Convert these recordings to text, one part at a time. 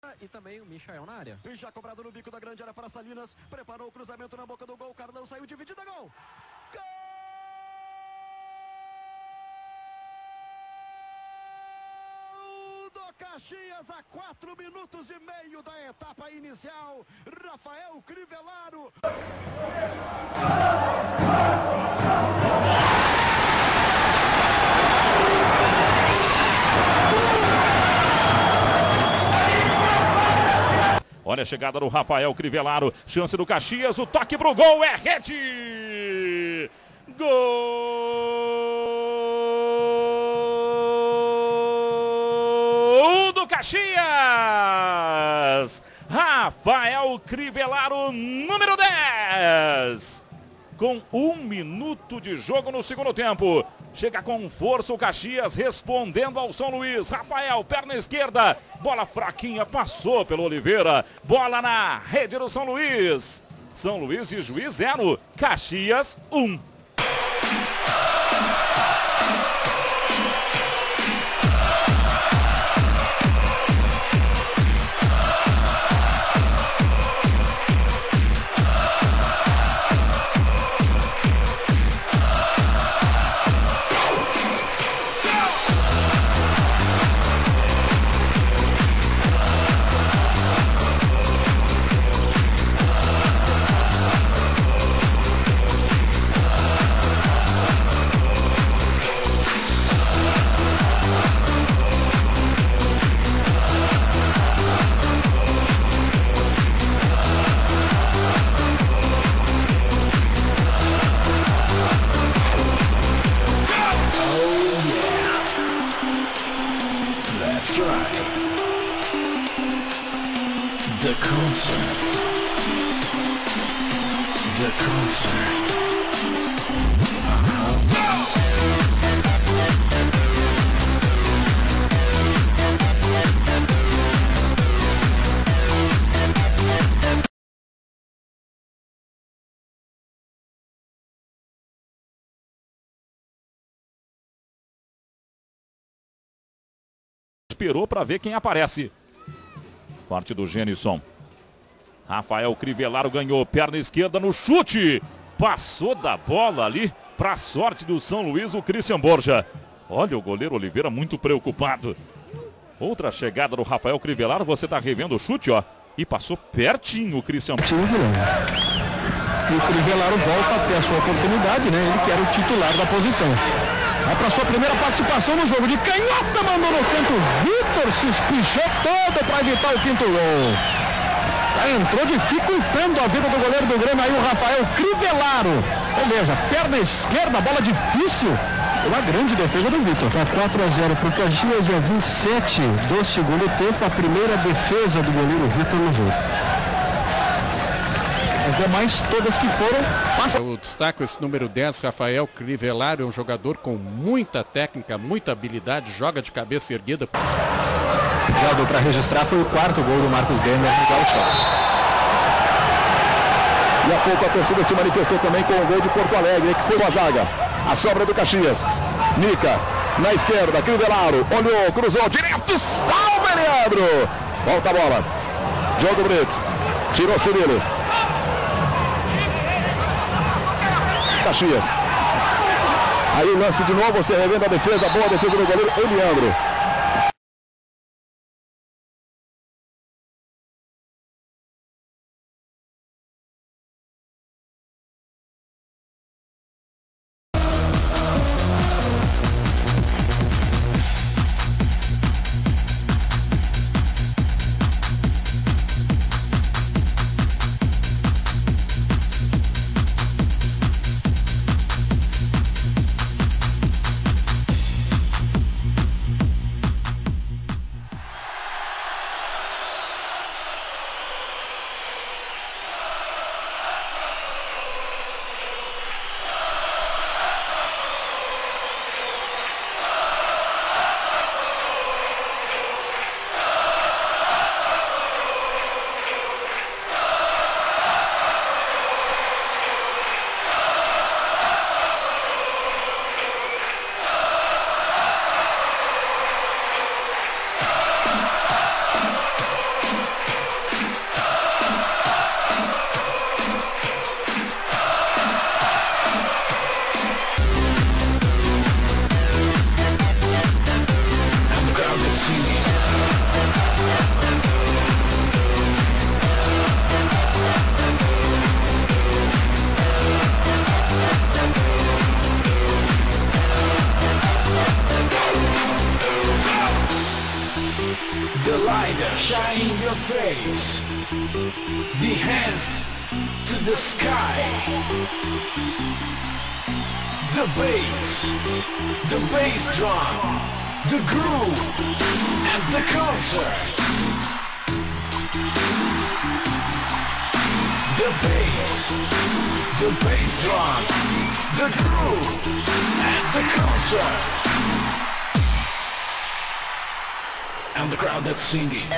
E também o Michael na área. E já cobrado no bico da grande área para Salinas. Preparou o cruzamento na boca do gol. Carlão saiu dividida, gol! Gol! Do Caxias a 4 minutos e meio da etapa inicial. Rafael Crivellaro. Olha a chegada do Rafael Crivellaro, chance do Caxias, o toque pro gol, é rede! Gol do Caxias! Rafael Crivellaro, número 10! Com 1 minuto de jogo no segundo tempo. Chega com força o Caxias, respondendo ao São Luís. Rafael, perna esquerda. Bola fraquinha, passou pelo Oliveira. Bola na rede do São Luís. São Luís e Juiz 0. Caxias 1. That's right. The concert. The concert. Esperou para ver quem aparece. Parte do Genison. Rafael Crivellaro ganhou, perna esquerda no chute. Passou da bola ali para a sorte do São Luís, o Christian Borja. Olha o goleiro Oliveira muito preocupado. Outra chegada do Rafael Crivellaro, você está revendo o chute, ó. E passou pertinho o Christian. E o Crivellaro volta a ter a sua oportunidade, né? Ele que era o titular da posição. Vai para sua primeira participação no jogo de canhota, mandou no canto. Vitor se espichou todo para evitar o quinto gol. Entrou dificultando a vida do goleiro do Grêmio aí, o Rafael Crivellaro. Beleza, perna esquerda, bola difícil. Uma grande defesa do Vitor. Tá 4-0 para o Caxias e a 27 do segundo tempo, a primeira defesa do goleiro Vitor no jogo. As demais, todas que foram, passam. Eu destaco esse número 10, Rafael Crivellaro, é um jogador com muita técnica, muita habilidade, joga de cabeça erguida. Já deu para registrar, foi o quarto gol do Marcos Gamer no Gauchão. E há pouco a torcida se manifestou também com o gol de Porto Alegre, que foi a zaga. A sobra do Caxias. Nica, na esquerda, Crivellaro, olhou, cruzou, direto, salve, Leandro! Volta a bola. Diogo Brito, tirou Cirilo. Caxias. Aí o lance de novo, você revendo a defesa, boa defesa do goleiro Eliandro. The light shine in your face. The hands to the sky. The bass drum, the groove, and the concert. The bass drum, the groove, and the concert. And the crowd that's singing.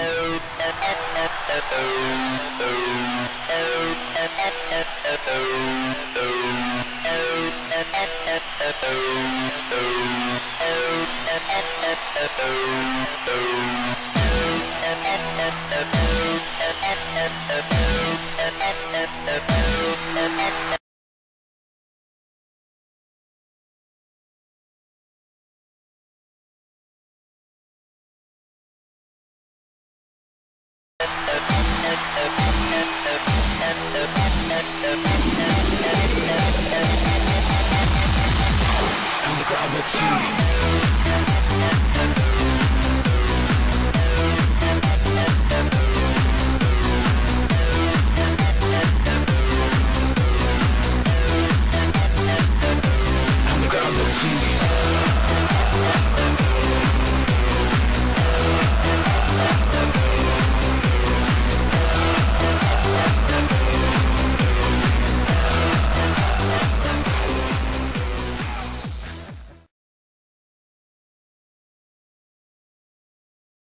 And the crowd that's singing.